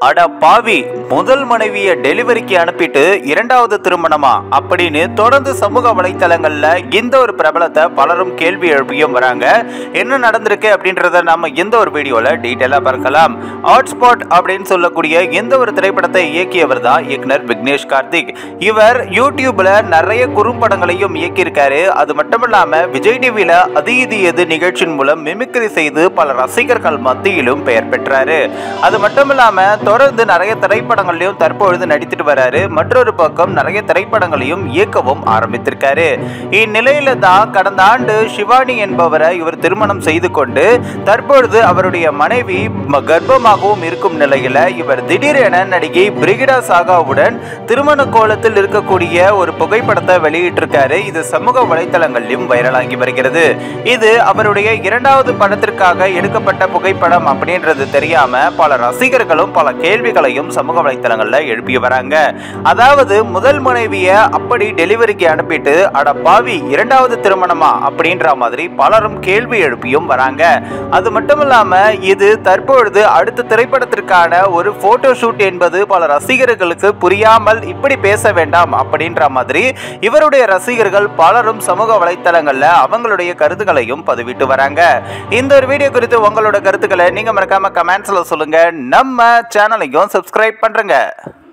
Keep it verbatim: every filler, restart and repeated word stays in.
அட பாவி, முதல் மனைவிய டெலிவரிக்கு அனுப்பிட்டு இரண்டாவது திருமணமா அப்படின்னு தொடர்ந்து சமூக வலைத்தளங்கள்ல இந்த ஒரு பிரபலத்தை பலரும் கேள்வி எழுப்பியும் வராங்க. என்ன நடந்திருக்கு அப்படின்றத நாம இந்த ஒரு வீடியோல டீட்டெயிலா பார்க்கலாம். ஹாட்ஸ்பாட் அப்படின்னு சொல்லக்கூடிய இந்த ஒரு திரைப்படத்தை இயக்கியவர் தான் இயக்குனர் விக்னேஷ் கார்த்திக். இவர் யூடியூப்ல நிறைய குறும்படங்களையும் இயக்கியிருக்காரு. அது மட்டும் இல்லாம விஜய் டிவில அது இது எது நிகழ்ச்சியின் மூலம் மிமிக்ரி செய்து பல ரசிகர்கள் மத்தியிலும் பெயர் பெற்றாரு. அது மட்டும் இல்லாம தொடர்ந்து நிறைய திரைப்படங்களையும் தற்பொழுது நடித்துட்டு வராரு. மற்றொரு பக்கம் நிறைய திரைப்படங்களையும் இயக்கவும் ஆரம்பித்திருக்காரு. இந்நிலையில தான் கடந்த ஆண்டு சிவானி என்பவரை இவர் திருமணம் செய்து கொண்டு தற்பொழுது அவருடைய மனைவி கர்ப்பமாகவும் இருக்கும் நிலையில இவர் திடீரென நடிகை பிரிகிடா சாகாவுடன் திருமண கோலத்தில் இருக்கக்கூடிய ஒரு புகைப்படத்தை வெளியிட்டிருக்காரு. இது சமூக வலைத்தளங்களிலும் வைரலாகி வருகிறது. இது அவருடைய இரண்டாவது படத்திற்காக எடுக்கப்பட்ட புகைப்படம் அப்படின்றது தெரியாம பல ரசிகர்களும் பல கேள்விகளையும் சமூக வலைத்தளங்கள்ல எழுப்பி வராங்க. அதாவது முதல் மனைவிய அப்படி டெலிவரிக்கு அனுப்பிட்டு அட பாவி இரண்டாவது திருமணமா அப்படின்ற மாதிரி பலரும் கேள்வி எழுப்பியும் வராங்க. அது மட்டும் இல்லாம இது தற்பொழுது அடுத்த திரைப்படத்திற்கான ஒரு போட்டோ ஷூட் என்பது பல ரசிகர்களுக்கு புரியாமல் இப்படி பேச வேண்டாம் அப்படின்ற மாதிரி இவருடைய ரசிகர்கள் பலரும் சமூக வலைத்தளங்கள்ல அவங்களுடைய கருத்துக்களையும் பதிவிட்டு வராங்க. இந்த ஒரு வீடியோ குறித்து உங்களோட கருத்துக்களை நீங்க மறக்காம கமெண்ட்ஸ்ல சொல்லுங்க. நம்ம சேனலையும் சப்ஸ்கிரைப் பண்றங்க.